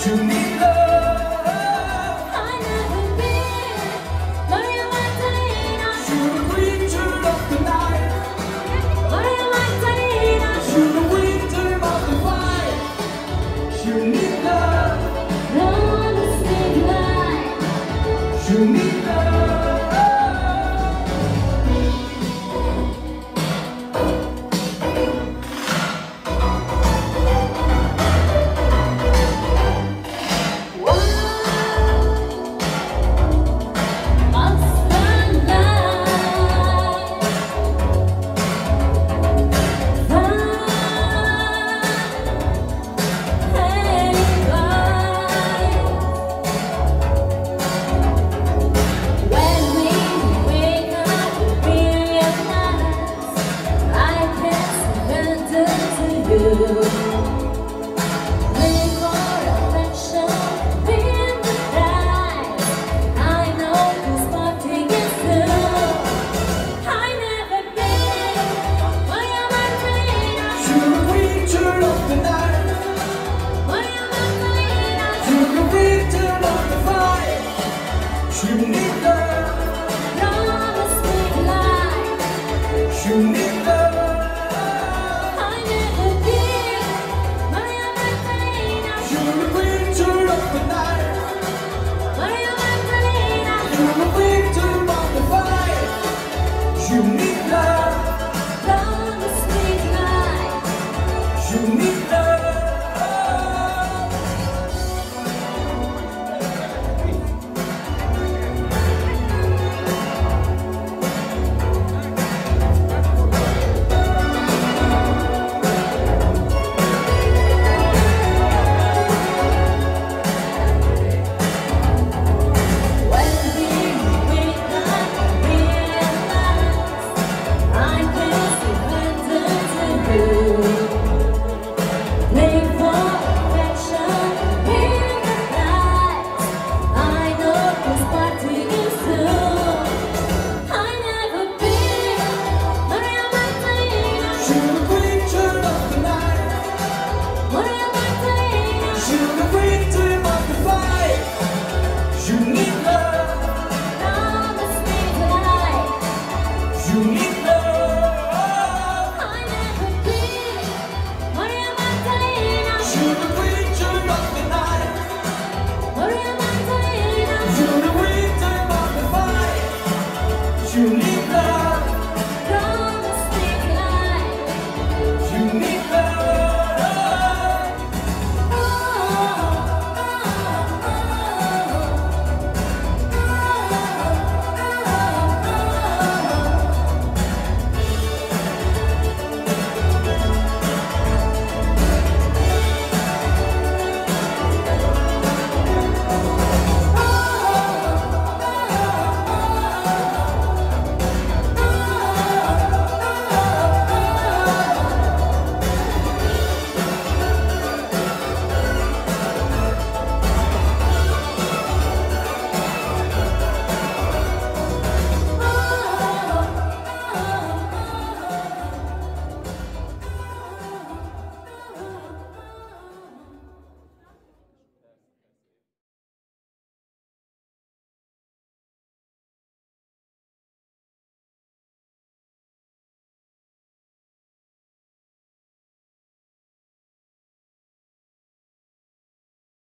You need love. I never been Maria Magdalena. You're the creature of the night. Maria Magdalena. You're the winter of the fire. You need love. Run a sweet life. You need love. You need love. Run a sweet life. You need love. I never been Maria Magdalena. You're the winter of the night.